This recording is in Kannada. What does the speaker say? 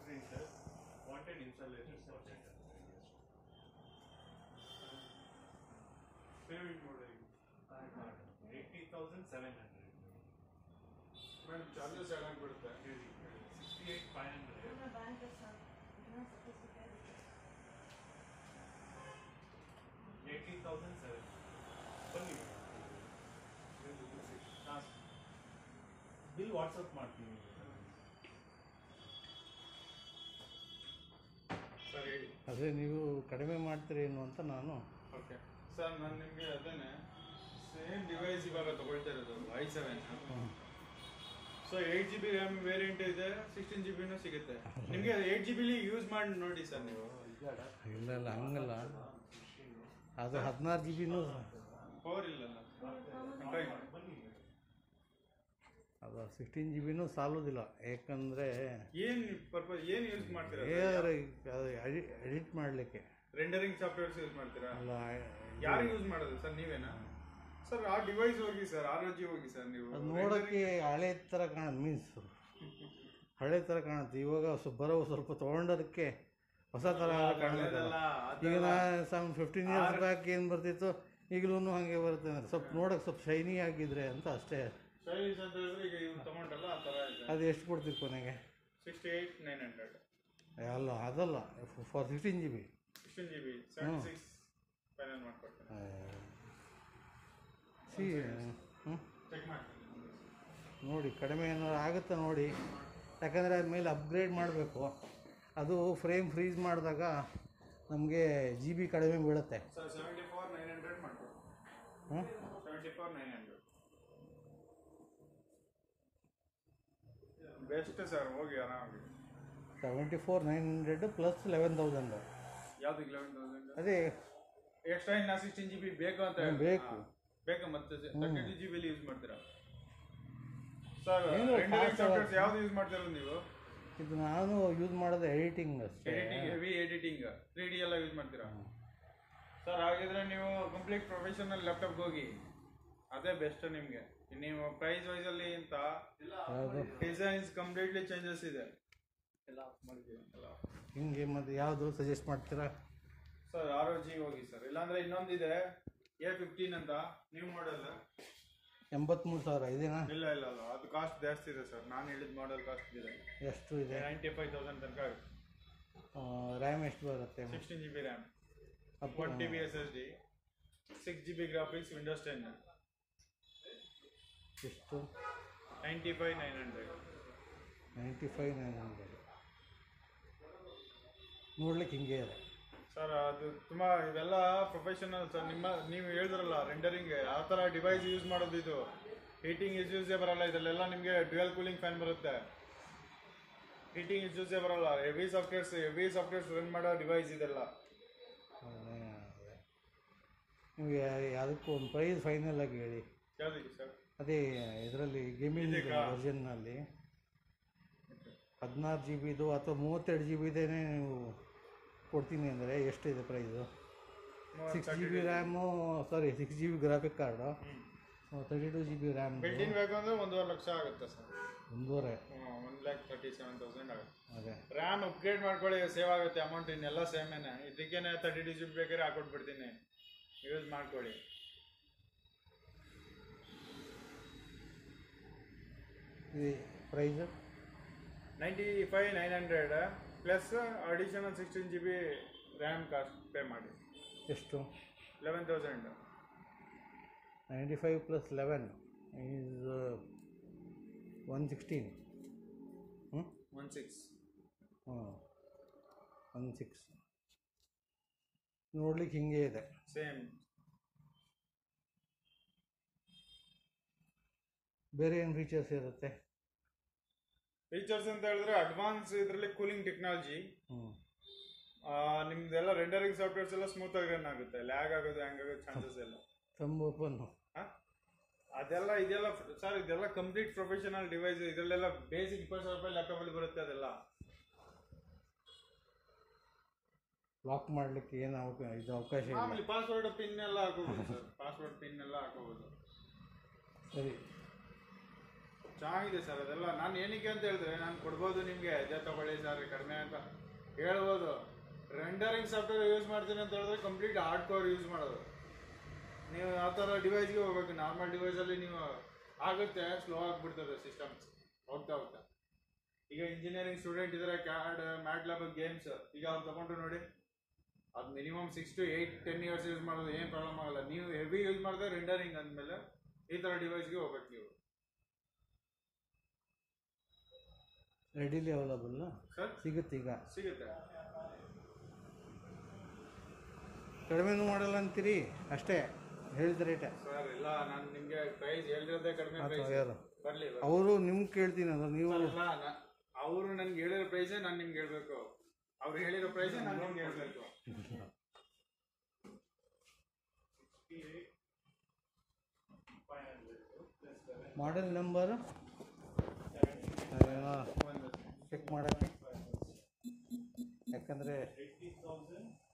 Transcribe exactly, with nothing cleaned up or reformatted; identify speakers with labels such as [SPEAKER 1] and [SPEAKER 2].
[SPEAKER 1] screen sir. Wanted installation project. Payment mode eighty thousand seven hundred.
[SPEAKER 2] Madam, charges add ಆಗ್ಬಿಡುತ್ತೆ.
[SPEAKER 1] sixty-eight thousand five hundred. eighty thousand seven. ಬನ್ನಿ ಬಿಲ್ ವಾಟ್ಸಪ್ ಮಾಡ್ತೀನಿ
[SPEAKER 2] ಸರ್ ಹೇಳಿ.
[SPEAKER 3] ಅದೇ ನೀವು ಕಡಿಮೆ ಮಾಡ್ತೀರೇನು ಅಂತ ನಾನು.
[SPEAKER 2] ಓಕೆ ಸರ್, ನಾನು ನಿಮಗೆ ಅದನ್ನೇ ಸೇಮ್ ಡಿವೈಸ್ ಇವಾಗ ತಗೊಳ್ತಾ ಇರೋದು i seven. So eight G B RAM variant ಇದೆ, ಸಿಕ್ಸ್ಟೀನ್ ಜಿ ಬಿನೂ ಸಿಗುತ್ತೆ ನಿಮಗೆ. ಏಟ್ ಜಿ ಬಿಲಿ ಯೂಸ್ ಮಾಡಿ ನೋಡಿ ಸರ್ ನೀವು.
[SPEAKER 3] ಇಲ್ಲ ಇಲ್ಲ ಹಂಗಲ್ಲ, ಅದು ಹದಿನಾರು ಜಿ ಬಿನೂ
[SPEAKER 2] ಪವರ್ ಇಲ್ಲಲ್ಲ,
[SPEAKER 3] ಅದು ಸಿಕ್ಸ್ಟೀನ್ ಜಿ ಬಿನೂ ಸಾಲೋದಿಲ್ಲ. ಯಾಕಂದರೆ
[SPEAKER 2] ಏನು ಪರ್ಪಸ್ ಏನು ಯೂಸ್ ಮಾಡ್ತೀರಾ?
[SPEAKER 3] ಎಡಿಟ್ ಮಾಡಲಿಕ್ಕೆ
[SPEAKER 2] ರೆಂಡರಿಂಗ್ ಸಾಫ್ಟ್ವೇರ್ಸ್ ಯೂಸ್ ಮಾಡ್ತೀರಾ?
[SPEAKER 3] ಅಲ್ಲ,
[SPEAKER 2] ಯಾರು ಯೂಸ್ ಮಾಡೋದು ಸರ್? ನೀವೇನಾ ಸರ್? ಆ ಡಿವೈಸ್ ಹೋಗಿ ಸರ್, ಆರ್ ಒ ಜಿ ಹೋಗಿ ಸರ್. ನೀವು
[SPEAKER 3] ಅದು ನೋಡೋಕ್ಕೆ ಹಳೆ ಥರ ಕಾಣುತ್ತೆ, ಮೀನ್ಸ್ ಹಳೆ ಥರ ಕಾಣುತ್ತೆ. ಇವಾಗ ಸ್ವಲ್ಪ ಬರೋ ಸ್ವಲ್ಪ ತೊಗೊಂಡೋದಕ್ಕೆ ಹೊಸ ಥರ ಕಾಣುತ್ತಲ್ಲ. ಈಗ ನಾನು ಸಮ್ ಫಿಫ್ಟೀನ್ ಇಯರ್ಸ್ ಬ್ಯಾಕ್ ಏನು ಬರ್ತಿತ್ತು ಈಗಲೂ ಹಾಗೆ ಬರುತ್ತೆ. ಸ್ವಲ್ಪ ನೋಡೋಕೆ ಸ್ವಲ್ಪ ಶೈನಿ ಆಗಿದ್ರೆ ಅಂತ ಅಷ್ಟೇ.
[SPEAKER 2] ಸೈನ್ಸ್ ಅಂತ ಹೇಳಿದ್ರೆ ಈಗ ಇವ್ನು ತಗೊಂಡಲ್ಲ ಆ ಥರ ಇದೆ.
[SPEAKER 3] ಅದು ಎಷ್ಟು ಕೊಡ್ತೀರಿ ಕೊನೆಗೆ?
[SPEAKER 2] Sixty eight nine hundred.
[SPEAKER 3] ಅಲ್ಲ ಅದಲ್ಲ, for sixteen G B
[SPEAKER 2] sixteen G B seventy six final ಮಾಡ್ಕೊಡ್ತೇನೆ.
[SPEAKER 3] ಸಿ ಹ್ಞೂ
[SPEAKER 2] ಚೆಕ್ ಮಾಡ್ತೀನಿ
[SPEAKER 3] ನೋಡಿ, ಕಡಿಮೆ ಏನಾದ್ರು ಆಗುತ್ತಾ ನೋಡಿ. ಯಾಕಂದರೆ ಅದ್ಮೇಲೆ ಅಪ್ಗ್ರೇಡ್ ಮಾಡಬೇಕು. ಅದು ಫ್ರೇಮ್ ಫ್ರೀಸ್ ಮಾಡಿದಾಗ ನಮಗೆ ಜಿ ಬಿ ಕಡಿಮೆ ಬೀಳುತ್ತೆ.
[SPEAKER 2] Sir seventy four nine hundred ಮಾಡ್ಕೊಡಿ.
[SPEAKER 3] ಹ್ಞೂ
[SPEAKER 2] seventy four nine hundred best sir, ಹೋಗಿ ಆರಾಮಾಗಿ.
[SPEAKER 3] Seventy four nine hundred plus eleven thousand.
[SPEAKER 2] ಯಾವ್ದು ಲೆವೆನ್ ತೌಸಂಡ್?
[SPEAKER 3] ಅದೇ
[SPEAKER 2] ಎಕ್ಸ್ಟ್ರಾ ಇನ್ನ ಸಿಕ್ಸ್ಟೀನ್ ಜಿ ಬಿ ಬೇಕು ಅಂತ ಹೇಳಿ
[SPEAKER 3] ಬೇಕು
[SPEAKER 2] ಬೇಕಾ? ಮತ್ತೆ ತರ್ಟಿ ಟು ಜಿ ಬಿಲಿ ಯೂಸ್ ಮಾಡ್ತೀರಾ ಸರ್?
[SPEAKER 3] ಏನು
[SPEAKER 2] ರೆಂಡರಿಂಗ್ ಸಾಫ್ಟ್ವೇರ್ಸ್ ಯಾವ್ದು ಯೂಸ್ ಮಾಡ್ತಿರೋದು ನೀವು?
[SPEAKER 3] ಇದು ನಾನು ಯೂಸ್ ಮಾಡೋದು ಎಡಿಟಿಂಗ್ ಅಷ್ಟೇ.
[SPEAKER 2] Editing, heavy editing, three D ಎಲ್ಲ ಯೂಸ್ ಮಾಡ್ತೀರಾ ಸರ್? ಹಾಗಿದ್ರೆ ನೀವು ಕಂಪ್ಲೀಟ್ ಪ್ರೊಫೆಷನಲ್ ಲ್ಯಾಪ್ಟಾಪ್ಗೆ ಹೋಗಿ, ಅದೇ ಬೆಸ್ಟ್ ನಿಮಗೆ. ನೀವು ಪ್ರೈಸ್ ವೈಸ್ ಅಲ್ಲಿ ಅಂತ ಡಿಸೈನ್ಸ್ ಕಂಪ್ಲೀಟ್ಲಿ ಚೇಂಜಸ್ ಇದೆ ಎಲ್ಲ ಮಾಡಿದ್ದೀವಿ ಎಲ್ಲ.
[SPEAKER 3] ಹಿಂಗೆ ಮತ್ತೆ ಯಾವುದು ಸಜೆಸ್ಟ್ ಮಾಡ್ತೀರಾ
[SPEAKER 2] ಸರ್? ಆರ್ ಒ ಜಿ ಹೋಗಿ ಸರ್. ಇಲ್ಲಾಂದ್ರೆ ಇನ್ನೊಂದಿದೆ ಎ ಫಿಫ್ಟೀನ್ ಅಂತ, ನ್ಯೂ ಮಾಡೆಲ್,
[SPEAKER 3] ಎಂಬತ್ಮೂರು ಸಾವಿರ ಇದೇನಾ?
[SPEAKER 2] ಇಲ್ಲ ಇಲ್ಲ ಅಲ್ಲ, ಅದು ಕಾಸ್ಟ್ ಜಾಸ್ತಿ ಇದೆ ಸರ್. ನಾನು ಹೇಳಿದ ಮಾಡೆಲ್ ಕಾಸ್ಟ್ ಇದೆ.
[SPEAKER 3] ಎಷ್ಟು ಇದೆ?
[SPEAKER 2] ನೈಂಟಿ ಫೈವ್ ತೌಸಂಡ್ ತನಕ ಆಗುತ್ತೆ.
[SPEAKER 3] ರ್ಯಾಮ್ ಎಷ್ಟು ಬರುತ್ತೆ?
[SPEAKER 2] Sixteen G B RAM, one T B S S D, six G B graphics, Windows ten.
[SPEAKER 3] ಎಷ್ಟು?
[SPEAKER 2] Ninety five nine hundred.
[SPEAKER 3] Ninety five nine hundred ನೋಡ್ಲಿಕ್ಕೆ ಹಿಂಗೆ ಇದೆ
[SPEAKER 2] ಸರ್. ಅದು ತುಂಬ ಇವೆಲ್ಲ ಪ್ರೊಫೆಷನಲ್ ಸರ್. ನಿಮ್ಮ ನೀವು ಹೇಳಿದ್ರಲ್ಲ ರೆಂಡರಿಂಗ್ ಆ ಥರ ಡಿವೈಸ್ ಯೂಸ್ ಮಾಡೋದು. ಇದು ಹೀಟಿಂಗ್ ಇಶ್ಯೂಸೇ ಬರಲ್ಲ ಇದರಲ್ಲೆಲ್ಲ. ನಿಮಗೆ ಡ್ಯುಯಲ್ ಕೂಲಿಂಗ್ ಫ್ಯಾನ್ ಬರುತ್ತೆ, ಹೀಟಿಂಗ್ ಇಶ್ಯೂಸೇ ಬರಲ್ಲ. Heavy softwares heavy softwares run ಮಾಡೋ ಡಿವೈಸ್ ಇದೆಲ್ಲ.
[SPEAKER 3] ನಿಮಗೆ ಯಾವುದಕ್ಕೂ ಒಂದು ಪ್ರೈಸ್ ಫೈನಲ್ ಆಗಿ ಹೇಳಿ.
[SPEAKER 2] ಯಾವುದಕ್ಕೆ ಸರ್?
[SPEAKER 3] ಅದೇ ಇದರಲ್ಲಿ ಗೇಮಿಂಗ್ ವರ್ಷನ್ನಲ್ಲಿ ಹದಿನಾರು ಜಿ ಬಿದು ಅಥವಾ ಮೂವತ್ತೆರಡು ಜಿ ಬಿದೇನೆ ನೀವು ಕೊಡ್ತೀನಿ ಅಂದರೆ ಎಷ್ಟಿದೆ price? Six G B RAM, sorry six G B graphic card, thirty two G B RAM.
[SPEAKER 2] Building ಬೇಕಂದ್ರೆ ಒಂದೂವರೆ ಲಕ್ಷ ಆಗುತ್ತೆ ಸರ್.
[SPEAKER 3] ಒಂದೂವರೆ
[SPEAKER 2] one lakh thirty seven thousand ಆಗುತ್ತೆ.
[SPEAKER 3] ಅದೇ
[SPEAKER 2] ರ್ಯಾಮ್ ಅಪ್ಗ್ರೇಡ್ ಮಾಡ್ಕೊಳ್ಳಿ, ಸೇವ್ ಆಗುತ್ತೆ ಅಮೌಂಟ್. ಇನ್ನೆಲ್ಲ ಸೇಮೇನೆ. ಇದಕ್ಕೇನೆ ತರ್ಟಿ ಟು ಜಿ ಬಿ ಬೇಕಾದ್ರೆ ಹಾಕೊಟ್ಬಿಡ್ತೀನಿ, ಯೂಸ್ ಮಾಡ್ಕೊಳ್ಳಿ.
[SPEAKER 3] ಇದು price
[SPEAKER 2] ninety five nine hundred plus additional sixteen G B RAM cost pay ಮಾಡಿ.
[SPEAKER 3] ಎಷ್ಟು?
[SPEAKER 2] Eleven thousand.
[SPEAKER 3] Ninety five plus eleven is one sixteen. ಹ್ಞೂ
[SPEAKER 2] ಒನ್ ಸಿಕ್ಸ್
[SPEAKER 3] ಹಾಂ ಒನ್ ಸಿಕ್ಸ್ ನೋಡ್ಲಿಕ್ಕೆ ಹಿಂಗೆ ಇದೆ.
[SPEAKER 2] ಸೇಮ್.
[SPEAKER 3] ಬೇರೆ ಏನು ಫೀಚರ್ಸ್ ಇರುತ್ತೆ?
[SPEAKER 2] ಫೀಚರ್ಸ್ ಅಂತ ಹೇಳಿದ್ರೆ ಅಡ್ವಾನ್ಸ್ ಇದರಲ್ಲಿ ಕೂಲಿಂಗ್ ಟೆಕ್ನಾಲಜಿ.
[SPEAKER 3] ಹ್ಞೂ
[SPEAKER 2] ನಿಮ್ದೆಲ್ಲ ರೆಂಡರಿಂಗ್ ಸಾಫ್ಟ್ವೇರ್ಸ್ ಎಲ್ಲ ಸ್ಮೂತ್ ಆಗಿ ರನ್ ಆಗುತ್ತೆ. ಲ್ಯಾಗ್ ಆಗೋದು ಹ್ಯಾಂಗ್ ಆಗೋದು ಚಾನ್ಸಸ್ ಇಲ್ಲ.
[SPEAKER 3] ತುಂಬ ಓಪನ್
[SPEAKER 2] ಅದೆಲ್ಲ ಇದೆಲ್ಲ ಸರ್, ಇದೆಲ್ಲ ಕಂಪ್ಲೀಟ್ ಪ್ರೊಫೆಷನಲ್ ಡಿವೈಸ್. ಇದರಲ್ಲೆಲ್ಲ ಬೇಸಿಕ್ ಇಪ್ಪತ್ತು ಸಾವಿರ ರೂಪಾಯಿ ಲ್ಯಾಪ್ಟಾಪ್ ಅಲ್ಲಿ ಬರುತ್ತೆ. ಅದೆಲ್ಲ
[SPEAKER 3] ಲಾಕ್ ಮಾಡಲಿಕ್ಕೆ ಏನು ಅವಕಾಶ ಇದು ಅವಕಾಶ ಇಲ್ಲ.
[SPEAKER 2] ಆಮೇಲೆ ಪಾಸ್ವರ್ಡ್ ಪಿನ್ ಎಲ್ಲ ಹಾಕೋಬಹುದು ಸರ್. ಪಾಸ್ವರ್ಡ್ ಪಿನ್ ಎಲ್ಲ ಹಾಕೋಬಹುದು.
[SPEAKER 3] ಸರಿ,
[SPEAKER 2] ಚೆನ್ನಾಗಿದೆ ಸರ್ ಅದೆಲ್ಲ. ನಾನು ಏನಕ್ಕೆ ಅಂತ ಹೇಳಿದ್ರೆ ನಾನು ಕೊಡ್ಬೋದು ನಿಮಗೆ, ಇದೇ ತಗೊಳ್ಳಿ ಸರ್ ಕಡಿಮೆ ಅಂತ ಹೇಳ್ಬೋದು. ರೆಂಡರಿಂಗ್ ಸಾಫ್ಟ್ವೇರ್ ಯೂಸ್ ಮಾಡ್ತೀನಿ ಅಂತ ಹೇಳಿದ್ರೆ ಕಂಪ್ಲೀಟ್ ಹಾರ್ಡ್ ಕೋರ್ ಯೂಸ್ ಮಾಡೋದು. ನೀವು ಆ ಥರ ಡಿವೈಸ್ಗೆ ಹೋಗ್ಬೇಕು. ನಾರ್ಮಲ್ ಡಿವೈಸಲ್ಲಿ ನೀವು ಆಗುತ್ತೆ, ಸ್ಲೋ ಆಗಿಬಿಡ್ತದೆ ಸಿಸ್ಟಮ್ಸ್ ಹೋಗ್ತಾ ಹೋಗ್ತಾ. ಈಗ ಇಂಜಿನಿಯರಿಂಗ್ ಸ್ಟೂಡೆಂಟ್ ಇದ್ದಾರೆ, ಕ್ಯಾಡ್ ಮ್ಯಾಟ್ಲ್ಯಾಬ್ ಗೇಮ್ಸ್ ಈಗ ಅವ್ರು ತಗೊಂಡು ನೋಡಿ, ಅದು minimum six to eight ten years use ಮಾಡೋದು ಏನು ಪ್ರಾಬ್ಲಮ್ ಆಗಲ್ಲ. ನೀವು ಹೆವಿ ಯೂಸ್ ಮಾಡಿದ್ರೆ ರೆಂಡರಿಂಗ್ ಅಂದಮೇಲೆ ಈ ಥರ ಡಿವೈಸ್ಗೆ ಹೋಗ್ಬೇಕು ನೀವು.
[SPEAKER 3] ರೆಡಿಲಿ ಅವೈಲಬಲ್
[SPEAKER 2] ಸರ್
[SPEAKER 3] ಸಿಗುತ್ತೆ, ಈಗ
[SPEAKER 2] ಸಿಗುತ್ತೆ.
[SPEAKER 3] ಕಡಿಮೆನೂ ಮಾಡಲ್ಲ ಅಂತೀರಿ ಅಷ್ಟೇ ಹೇಳಿದ ರೇಟೆ
[SPEAKER 2] ಸರ್ ಇಲ್ಲ, ನಾನು ನಿಮಗೆ ಪ್ರೈಸ್ ಹೇಳಿರೋದೇ ಕಡಿಮೆ ಪ್ರೈಸ್.
[SPEAKER 3] ಯಾರು
[SPEAKER 2] ಬರಲಿ
[SPEAKER 3] ಅವರು ನಿಮ್ಗೆ ಕೇಳ್ತೀನಿ ಅದು ನೀವು
[SPEAKER 2] ಅಲ್ಲ, ಅವರು ನನ್ಗೆ ಹೇಳಿರೋ ಪ್ರೈಸೇ ನಾನು ನಿಮ್ಗೆ ಹೇಳ್ಬೇಕು, ಅವ್ರು ಹೇಳಿರೋ ಪ್ರೈಸೇ ನಾನು ನಿಮ್ಗೆ ಹೇಳ್ಬೇಕು.
[SPEAKER 3] ಮಾಡೆಲ್ ನಂಬರು ಚೆಕ್ ಮಾಡೋಕ್ಕೆ, ಯಾಕಂದರೆ